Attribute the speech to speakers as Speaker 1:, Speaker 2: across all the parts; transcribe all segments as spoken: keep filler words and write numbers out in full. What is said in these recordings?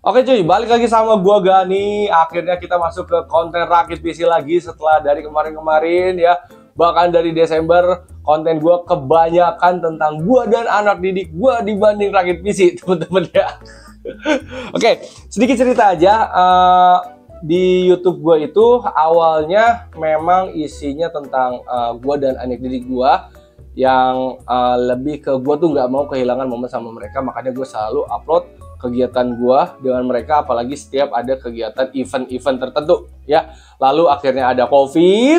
Speaker 1: Oke cuy, balik lagi sama gua Gani. Akhirnya kita masuk ke konten rakit P C lagi setelah dari kemarin-kemarin ya. Bahkan dari Desember konten gua kebanyakan tentang gua dan anak didik gua dibanding rakit P C, teman-teman ya. Oke, sedikit cerita aja. Uh, di YouTube gua itu awalnya memang isinya tentang uh, gua dan anak didik gua yang uh, lebih ke gua tuh nggak mau kehilangan momen sama mereka, makanya gue selalu upload kegiatan gua dengan mereka, apalagi setiap ada kegiatan event-event tertentu ya. Lalu akhirnya ada COVID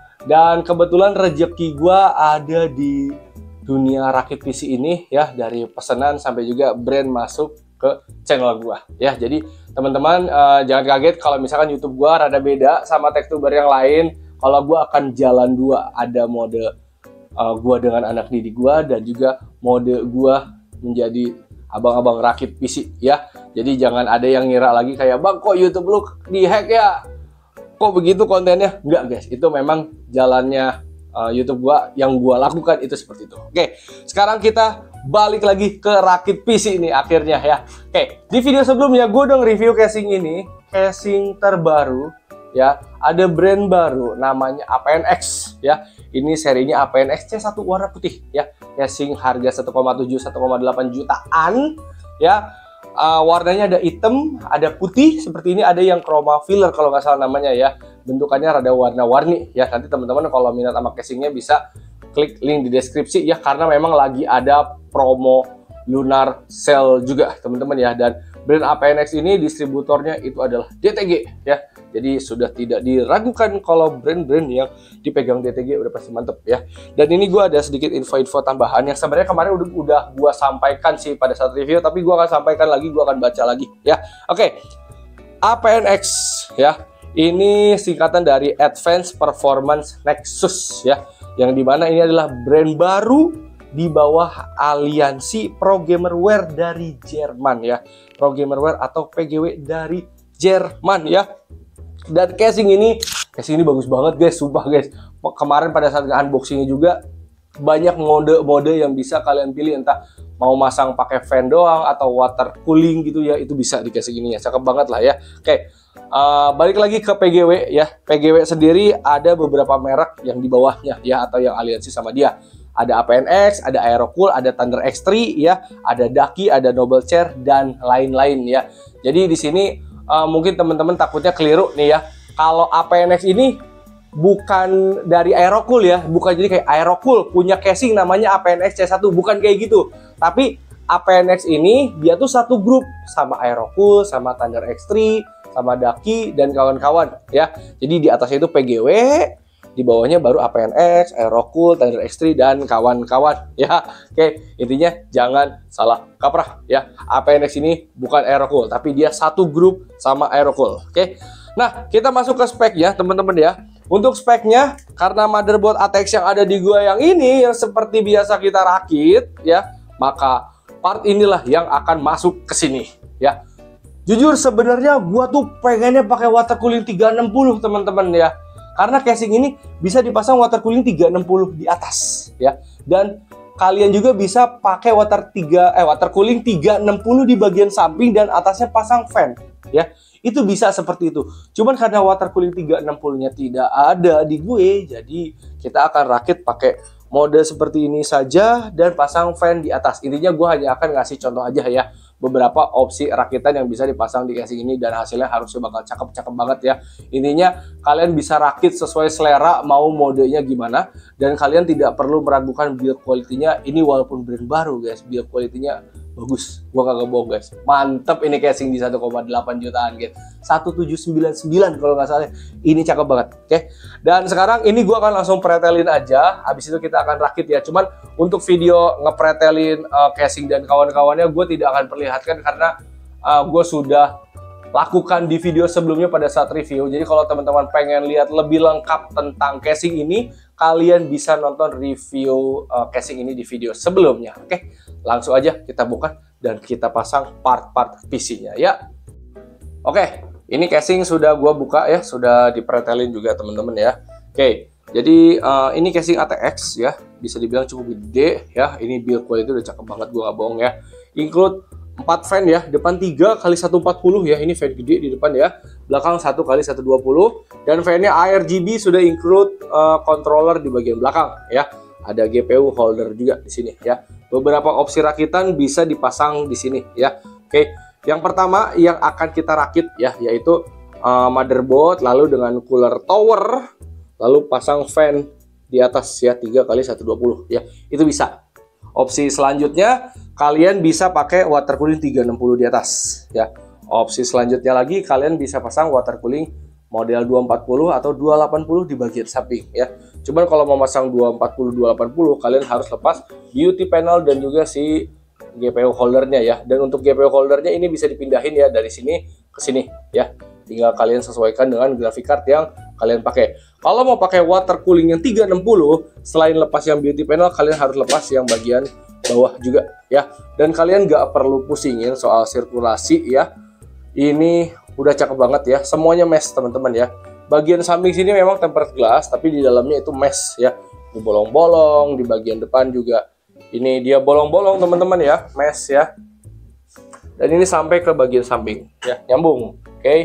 Speaker 1: dan kebetulan rezeki gua ada di dunia rakit P C ini ya, dari pesanan sampai juga brand masuk ke channel gua ya. Jadi teman-teman uh, jangan kaget kalau misalkan YouTube gua rada beda sama tektuber yang lain. Kalau gua akan jalan dua, ada mode uh, gua dengan anak didik gua dan juga mode gua menjadi abang-abang rakit P C ya. Jadi jangan ada yang ngira lagi kayak, "Bang, kok YouTube lu dihack ya? Kok begitu kontennya?" Enggak guys, itu memang jalannya uh, YouTube gua, yang gua lakukan itu seperti itu. Oke, sekarang kita balik lagi ke rakit P C ini akhirnya ya. Oke, di video sebelumnya gua udah nge-review casing ini, casing terbaru ya. Ada brand baru namanya A P N X ya. Ini serinya A P N X C satu warna putih ya. Casing harga satu koma tujuh satu koma delapan jutaan ya. Uh, warnanya ada hitam, ada putih seperti ini, ada yang chroma filler kalau nggak salah namanya ya. Bentukannya rada warna-warni ya. Nanti teman-teman kalau minat sama casingnya bisa klik link di deskripsi ya, karena memang lagi ada promo lunar sale juga teman-teman ya. Dan brand A P N X ini distributornya itu adalah D T G ya. Jadi sudah tidak diragukan kalau brand-brand yang dipegang D T G udah pasti mantep ya. Dan ini gue ada sedikit info-info tambahan yang sebenarnya kemarin udah, udah gue sampaikan sih pada saat review, tapi gue akan sampaikan lagi, gue akan baca lagi ya. Oke, A P N X ya. Ini singkatan dari Advanced Performance Nexus ya. Yang dimana ini adalah brand baru di bawah aliansi Pro Gamerware dari Jerman ya. Pro Gamerware atau P G W dari Jerman ya. Dan casing ini, casing ini bagus banget guys, sumpah guys. Kemarin pada saat unboxingnya juga banyak mode-mode yang bisa kalian pilih, entah mau masang pakai fan doang atau water cooling gitu ya, itu bisa di casing ini ya, cakep banget lah ya. Oke, uh, balik lagi ke P G W ya. P G W sendiri ada beberapa merek yang di bawahnya ya, atau yang aliansi sama dia. Ada A P N X, ada Aerocool, ada Thunder X tiga ya, ada Daki, ada Noble Chair dan lain-lain ya. Jadi di sini Uh, mungkin teman-teman takutnya keliru nih ya. Kalau A P N X ini bukan dari Aerocool ya, bukan jadi kayak Aerocool punya casing namanya A P N X C satu, bukan kayak gitu. Tapi A P N X ini dia tuh satu grup sama Aerocool, sama Thunder X tiga, sama Daki dan kawan-kawan ya. Jadi di atasnya itu P G W, di bawahnya baru A P N X, Aerocool, Thunder X tiga dan kawan-kawan ya. Oke, intinya jangan salah kaprah ya. A P N X ini bukan Aerocool, tapi dia satu grup sama Aerocool. Oke. Nah, kita masuk ke speknya teman-teman ya. Untuk speknya, karena motherboard A T X yang ada di gua yang ini yang seperti biasa kita rakit ya, maka part inilah yang akan masuk ke sini ya. Jujur sebenarnya gua tuh pengennya pakai water cooling tiga enam puluh teman-teman ya. Karena casing ini bisa dipasang water cooling tiga enam puluh di atas ya. Dan kalian juga bisa pakai water tiga eh water cooling tiga enam puluh di bagian samping dan atasnya pasang fan ya. Itu bisa seperti itu. Cuman karena water cooling tiga enam puluh-nya tidak ada di gue, jadi kita akan rakit pakai mode seperti ini saja dan pasang fan di atas. Intinya gue hanya akan ngasih contoh aja ya, beberapa opsi rakitan yang bisa dipasang di casing ini dan hasilnya harusnya bakal cakep-cakep banget ya. Intinya kalian bisa rakit sesuai selera mau modenya gimana, dan kalian tidak perlu meragukan build quality-nya. Ini walaupun brand baru guys, build quality-nya bagus, gua kagak bohong guys, mantep. Ini casing di satu koma delapan jutaan guys, satu tujuh sembilan sembilan kalau nggak salah. Ini cakep banget. Oke, dan sekarang ini gua akan langsung pretelin aja, habis itu kita akan rakit ya. Cuman untuk video ngepretelin uh, casing dan kawan-kawannya gue tidak akan perlihatkan karena uh, gue sudah lakukan di video sebelumnya pada saat review. Jadi kalau teman-teman pengen lihat lebih lengkap tentang casing ini, kalian bisa nonton review uh, casing ini di video sebelumnya. Oke, langsung aja kita buka dan kita pasang part-part P C-nya ya. Oke, ini casing sudah gue buka ya, sudah dipretelin juga teman-teman ya. Oke, jadi uh, ini casing A T X ya, bisa dibilang cukup gede ya. Ini build quality udah cakep banget, gue gak bohong ya. Include empat fan ya, depan tiga kali seratus empat puluh ya, ini fan gede di depan ya, belakang satu kali seratus dua puluh, dan fan-nya R G B sudah include uh, controller di bagian belakang ya, ada G P U holder juga di sini ya, beberapa opsi rakitan bisa dipasang di sini ya. Oke, yang pertama yang akan kita rakit ya, yaitu uh, motherboard, lalu dengan cooler tower, lalu pasang fan di atas ya, tiga kali seratus dua puluh ya, itu bisa. Opsi selanjutnya kalian bisa pakai water cooling tiga enam puluh di atas ya. Opsi selanjutnya lagi kalian bisa pasang water cooling model dua empat puluh atau dua delapan puluh di bagian samping ya. Cuman kalau mau pasang dua empat puluh, dua delapan puluh kalian harus lepas beauty panel dan juga si G P U holdernya ya. Dan untuk G P U holdernya ini bisa dipindahin ya dari sini ke sini ya. Tinggal kalian sesuaikan dengan graphic card yang kalian pakai. Kalau mau pakai water cooling yang tiga enam puluh, selain lepas yang beauty panel, kalian harus lepas yang bagian bawah juga ya. Dan kalian nggak perlu pusingin soal sirkulasi ya. Ini udah cakep banget ya. Semuanya mesh teman-teman ya. Bagian samping sini memang tempered glass, tapi di dalamnya itu mesh ya. Ini bolong-bolong, di bagian depan juga. Ini dia bolong-bolong teman-teman ya, mesh ya. Dan ini sampai ke bagian samping ya, nyambung. Oke. Okay.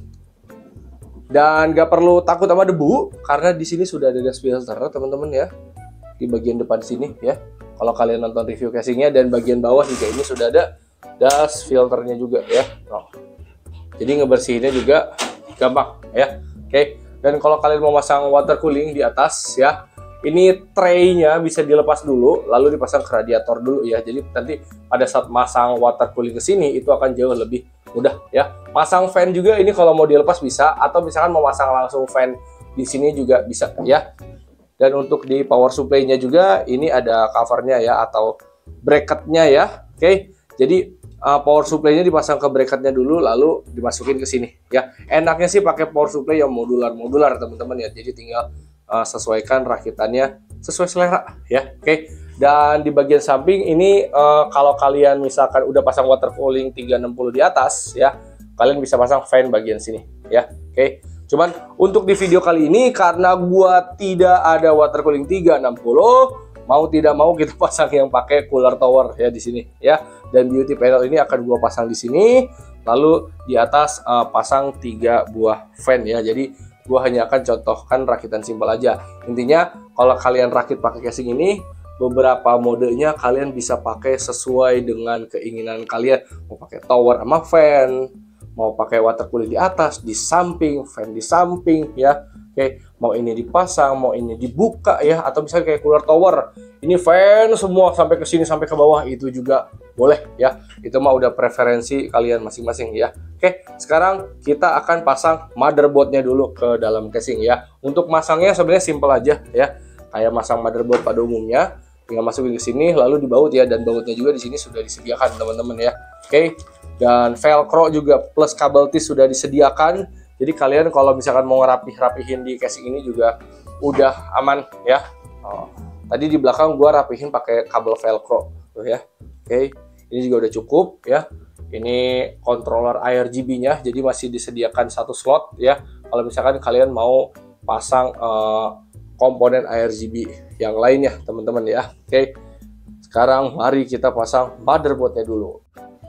Speaker 1: Dan gak perlu takut sama debu karena di sini sudah ada dust filter teman-teman ya, di bagian depan sini ya. Kalau kalian nonton review casingnya, dan bagian bawah juga ini sudah ada dust filternya juga ya. Oh. Jadi ngebersihinnya juga gampang ya. Oke. Okay. Dan kalau kalian mau pasang water cooling di atas ya, ini tray-nya bisa dilepas dulu lalu dipasang ke radiator dulu ya. Jadi nanti pada saat masang water cooling ke sini itu akan jauh lebih mudah ya. Pasang fan juga ini kalau mau dilepas bisa, atau misalkan mau pasang langsung fan di sini juga bisa ya. Dan untuk di power supply-nya juga ini ada covernya ya, atau bracketnya ya. Oke, okay. Jadi uh, power supply-nya dipasang ke bracketnya dulu lalu dimasukin ke sini ya. Enaknya sih pakai power supply yang modular-modular teman-teman ya. Jadi tinggal uh, sesuaikan rakitannya sesuai selera ya. Oke. Okay. Dan di bagian samping ini uh, kalau kalian misalkan udah pasang water cooling tiga enam puluh di atas ya, kalian bisa pasang fan bagian sini ya. Oke. Okay. Cuman untuk di video kali ini karena gua tidak ada water cooling tiga enam puluh, mau tidak mau kita pasang yang pakai cooler tower ya di sini ya. Dan beauty panel ini akan gua pasang di sini, lalu di atas uh, pasang tiga buah fan ya. Jadi gua hanya akan contohkan rakitan simpel aja. Intinya kalau kalian rakit pakai casing ini, beberapa modenya kalian bisa pakai sesuai dengan keinginan kalian. Mau pakai tower sama fan, mau pakai water cooling di atas, di samping, fan di samping ya. Oke, mau ini dipasang, mau ini dibuka ya, atau misalnya kayak cooler tower, ini fan semua sampai ke sini sampai ke bawah, itu juga boleh ya. Itu mah udah preferensi kalian masing-masing ya. Oke, sekarang kita akan pasang motherboardnya dulu ke dalam casing ya. Untuk masangnya sebenarnya simple aja ya, kayak masang motherboard pada umumnya. Tinggal masukin ke sini lalu dibaut ya, dan bautnya juga di sini sudah disediakan teman-teman ya. Oke. Dan velcro juga plus kabel tis sudah disediakan. Jadi kalian kalau misalkan mau ngerapih-rapihin di casing ini juga udah aman ya. Oh, tadi di belakang gua rapihin pakai kabel velcro tuh ya. Oke. Ini juga udah cukup ya. Ini controller R G B-nya, jadi masih disediakan satu slot ya. Kalau misalkan kalian mau pasang uh, komponen R G B yang lainnya teman-teman ya. Oke, sekarang mari kita pasang motherboardnya dulu.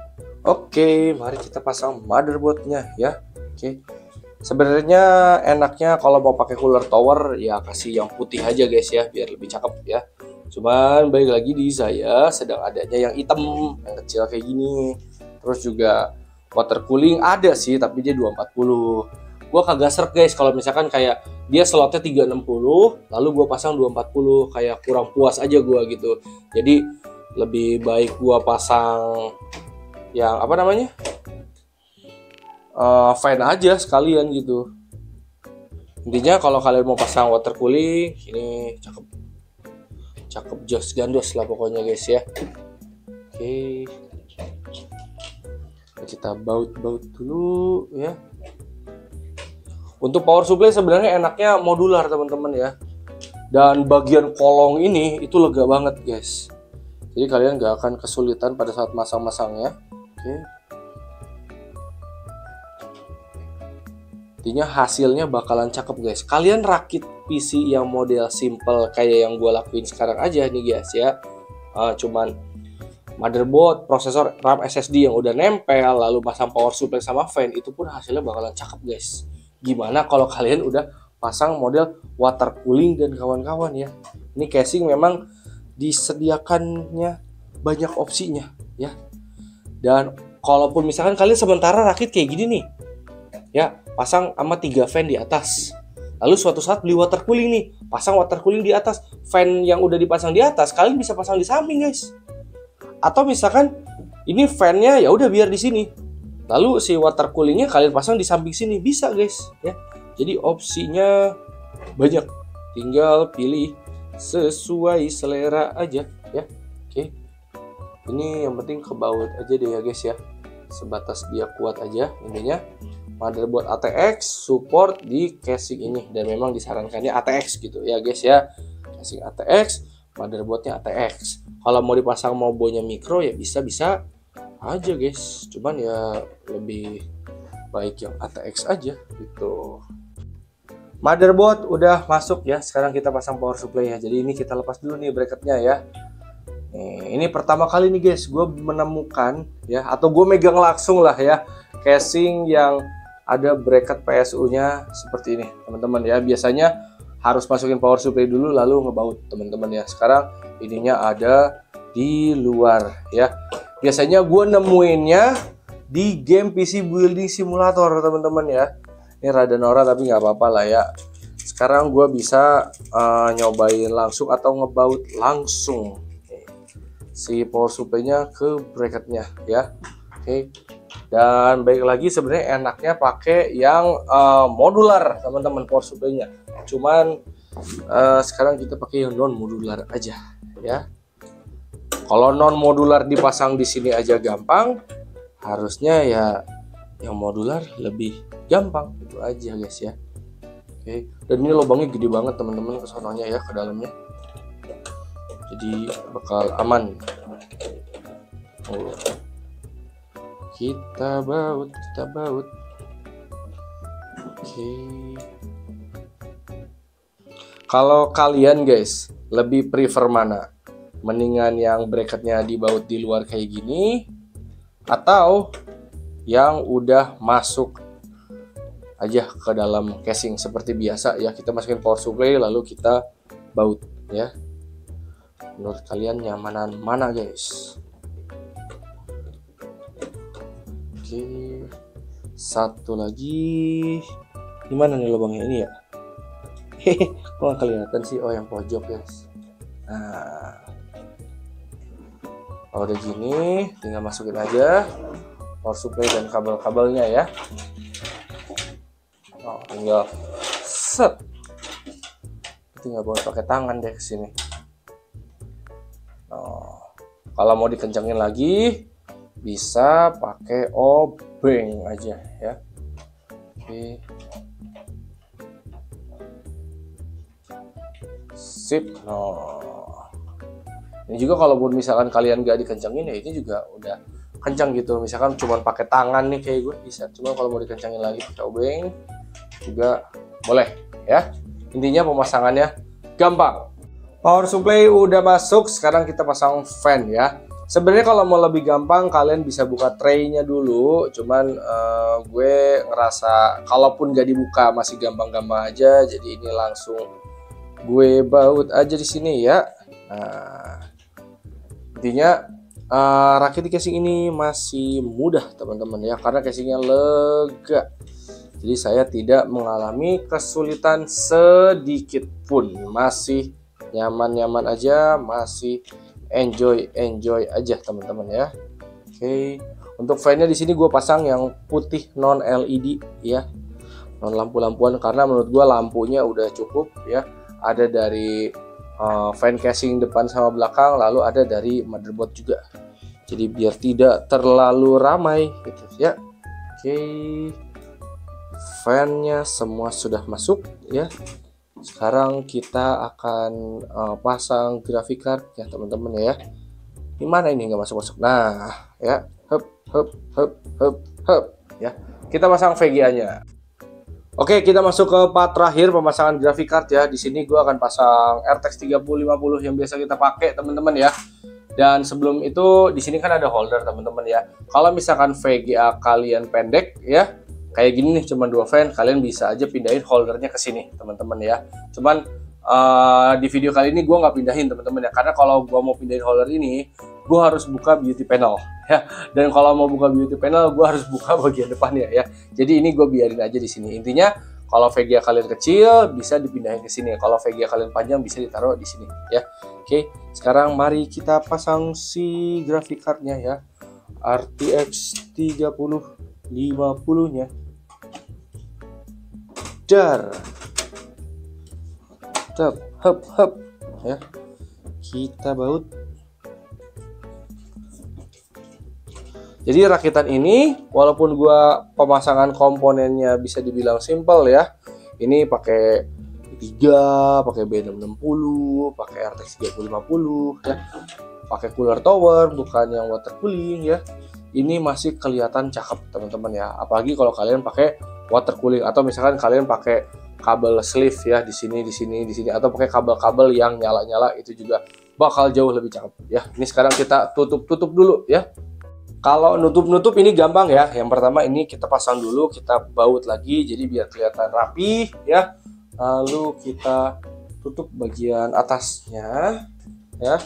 Speaker 1: Oke, mari kita pasang motherboardnya ya. Oke, sebenarnya enaknya kalau mau pakai cooler tower ya kasih yang putih aja guys ya, biar lebih cakep ya. Cuman balik lagi di saya sedang adanya yang hitam, yang kecil kayak gini. Terus juga water cooling ada sih, tapi dia dua empat puluh. Gua kagak serk guys kalau misalkan kayak dia slotnya tiga enam puluh lalu gua pasang dua empat puluh, kayak kurang puas aja gua gitu. Jadi lebih baik gua pasang yang apa namanya uh, fan aja sekalian gitu. Intinya kalau kalian mau pasang water cooling ini cakep cakep jos gandos lah pokoknya guys ya. Oke, kita baut-baut dulu ya. Untuk power supply sebenarnya enaknya modular teman-teman ya. Dan bagian kolong ini itu lega banget guys. Jadi kalian nggak akan kesulitan pada saat masang-masangnya. Oke. Intinya hasilnya bakalan cakep guys. Kalian rakit P C yang model simple kayak yang gue lakuin sekarang aja nih guys ya. Uh, cuman motherboard, prosesor, RAM, S S D yang udah nempel, lalu pasang power supply sama fan, itu pun hasilnya bakalan cakep guys. Gimana kalau kalian udah pasang model water cooling dan kawan-kawan ya. Ini casing memang disediakannya banyak opsinya ya. Dan kalaupun misalkan kalian sementara rakit kayak gini nih ya, pasang sama tiga fan di atas, lalu suatu saat beli water cooling nih, pasang water cooling di atas, fan yang udah dipasang di atas kalian bisa pasang di samping guys. Atau misalkan ini fan-nya ya udah biar di sini, lalu si water coolingnya kalian pasang di samping sini, bisa guys ya. Jadi opsinya banyak, tinggal pilih sesuai selera aja ya. Oke, ini yang penting kebaut aja deh ya guys ya, sebatas dia kuat aja. Intinya motherboard A T X support di casing ini, dan memang disarankannya A T X gitu ya guys ya. Casing A T X, motherboardnya A T X. Kalau mau dipasang mobonya micro ya bisa-bisa aja guys, cuman ya lebih baik yang A T X aja gitu. Motherboard udah masuk ya, sekarang kita pasang power supply ya. Jadi ini kita lepas dulu nih bracketnya ya. Nih, ini pertama kali nih guys gue menemukan ya, atau gue megang langsung lah ya, casing yang ada bracket P S U nya seperti ini teman-teman ya. Biasanya harus masukin power supply dulu lalu ngebaut teman-teman ya. Sekarang ininya ada di luar ya. Biasanya gue nemuinnya di game P C building simulator teman-teman ya. Ini rada norak tapi nggak apa-apa lah ya. Sekarang gue bisa uh, nyobain langsung atau ngebaut langsung si power supply-nya ke bracketnya ya. Oke. Dan baik lagi sebenarnya enaknya pakai yang uh, modular teman-teman power supply-nya. Cuman uh, sekarang kita pakai yang non modular aja ya. Kalau non modular dipasang di sini aja gampang, harusnya ya yang modular lebih gampang, itu aja guys ya. Oke, dan ini lubangnya gede banget teman-teman kesononya ya, ke dalamnya, jadi bakal aman. Oh. Kita baut, kita baut. Oke. Kalau kalian guys lebih prefer mana? Mendingan yang bracketnya dibaut di luar kayak gini, atau yang udah masuk aja ke dalam casing seperti biasa ya, kita masukin power supply lalu kita baut ya. Menurut kalian nyamanan mana guys? Oke, satu lagi, gimana nih lubangnya ini ya? Hehe, kok nggak kelihatan sih? Oh yang pojok guys. Nah, kalau udah gini tinggal masukin aja power supply dan kabel-kabelnya ya. Oh, tinggal set, tinggal bawa pakai tangan deh ke sini. Oh, kalau mau dikencangin lagi bisa pakai obeng aja ya. Oke, sip. Oh, ini juga kalau misalkan kalian gak dikencangin ya ini juga udah kencang gitu. Misalkan cuma pakai tangan nih kayak gue bisa, cuma kalau mau dikencangin lagi pakai obeng juga boleh ya. Intinya pemasangannya gampang. Power supply udah masuk, sekarang kita pasang fan ya. Sebenarnya kalau mau lebih gampang kalian bisa buka tray-nya dulu, cuman uh, gue ngerasa kalaupun gak dibuka masih gampang-gampang aja, jadi ini langsung gue baut aja di sini ya. Nah, intinya uh, rakit di casing ini masih mudah teman-teman ya, karena casingnya lega. Jadi saya tidak mengalami kesulitan sedikit pun, masih nyaman-nyaman aja, masih enjoy-enjoy aja teman-teman ya. Oke, untuk fan-nya di sini gue pasang yang putih non L E D ya, non lampu-lampuan, karena menurut gue lampunya udah cukup ya. Ada dari uh, fan casing depan sama belakang, lalu ada dari motherboard juga. Jadi biar tidak terlalu ramai gitu ya. Oke. Fan-nya semua sudah masuk ya. Sekarang kita akan uh, pasang graphic card ya teman-teman ya. Gimana ini nggak masuk-masuk? Nah ya, hup hup hup hup hup ya. Kita pasang V G A-nya. Oke, kita masuk ke part terakhir pemasangan graphic card ya. Di sini gua akan pasang R T X tiga puluh lima puluh yang biasa kita pakai teman-teman ya. Dan sebelum itu di sini kan ada holder teman-teman ya. Kalau misalkan V G A kalian pendek ya, kayak gini nih cuma dua fan, kalian bisa aja pindahin holdernya ke sini teman-teman ya. Cuman uh, di video kali ini gue nggak pindahin teman-teman ya, karena kalau gue mau pindahin holder ini, gue harus buka beauty panel ya. Dan kalau mau buka beauty panel, gue harus buka bagian depannya ya. Jadi ini gue biarin aja di sini. Intinya kalau V G A kalian kecil bisa dipindahin ke sini. Kalau V G A kalian panjang bisa ditaruh di sini ya. Oke, sekarang mari kita pasang si graphic cardnya ya. R T X tiga puluh lima puluh nya. Dar. Tep, hep, hep ya. Kita baut. Jadi rakitan ini walaupun gua pemasangan komponennya bisa dibilang simple ya. Ini pakai tiga, pakai B enam enam nol, pakai R T X tiga puluh lima puluh ya. Pakai cooler tower bukan yang water cooling ya. Ini masih kelihatan cakep teman-teman ya. Apalagi kalau kalian pakai water cooling atau misalkan kalian pakai kabel sleeve ya di sini di sini di sini atau pakai kabel-kabel yang nyala-nyala, itu juga bakal jauh lebih cakep ya. Ini sekarang kita tutup-tutup dulu ya. Kalau nutup-nutup ini gampang ya. Yang pertama ini kita pasang dulu, kita baut lagi jadi biar kelihatan rapi ya. Lalu kita tutup bagian atasnya ya.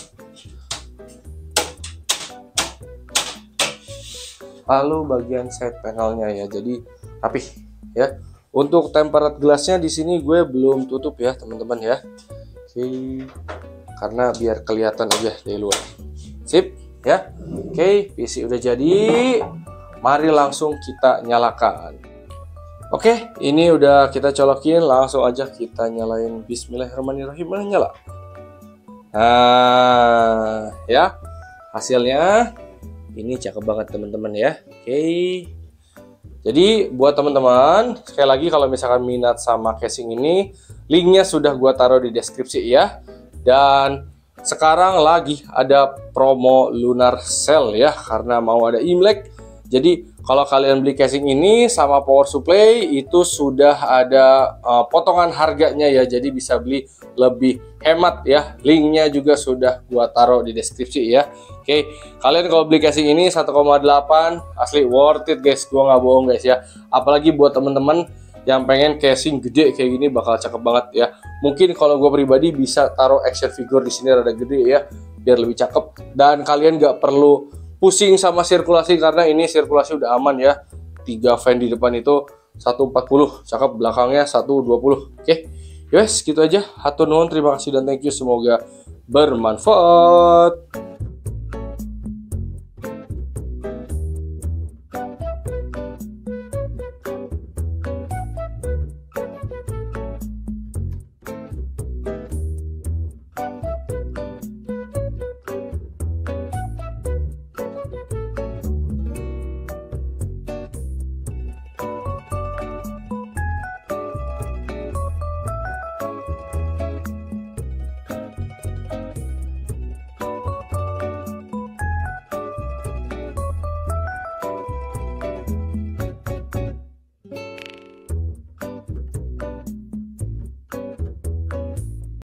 Speaker 1: Lalu bagian side panelnya ya, jadi rapi ya. Untuk tempered glassnya di sini gue belum tutup ya teman-teman ya. Oke, karena biar kelihatan aja dari luar. Sip ya. Oke, P C udah jadi. Mari langsung kita nyalakan. Oke, ini udah kita colokin, langsung aja kita nyalain. Bismillahirrahmanirrahim. Nyala. Nah, ya. Hasilnya ini cakep banget teman-teman ya. Oke. Jadi buat teman-teman, sekali lagi kalau misalkan minat sama casing ini, linknya sudah gua taruh di deskripsi ya. Dan sekarang lagi ada promo lunar sale ya, karena mau ada Imlek. Jadi kalau kalian beli casing ini sama power supply itu sudah ada uh, potongan harganya ya, jadi bisa beli lebih hemat ya. Linknya juga sudah gua taruh di deskripsi ya. Oke, kalian kalau beli casing ini satu koma delapan asli worth it guys, gua nggak bohong guys ya. Apalagi buat temen-temen yang pengen casing gede kayak gini bakal cakep banget ya. Mungkin kalau gue pribadi bisa taruh action figure di sini rada gede ya, biar lebih cakep. Dan kalian nggak perlu pusing sama sirkulasi karena ini sirkulasi udah aman ya. Tiga fan di depan itu seratus empat puluh, cakep, belakangnya seratus dua puluh. Oke, yes gitu aja. Hatur nuhun, terima kasih dan thank you, semoga bermanfaat.